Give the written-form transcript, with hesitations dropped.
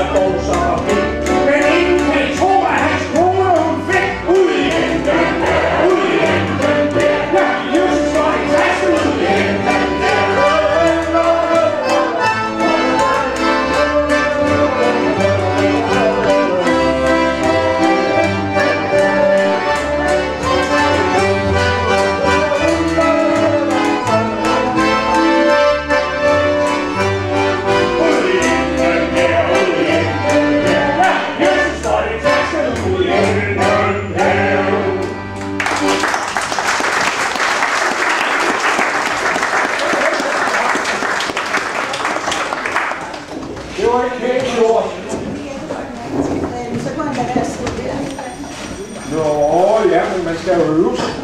dog så fint. Men ingen kan tro, at hans kone hun fik ud igen. Ud igen. Ja, just for en taske ud igen. Det var ikke helt gjort. Så kunne han da være sådan der. Nå, ja, men man skal jo øve sig.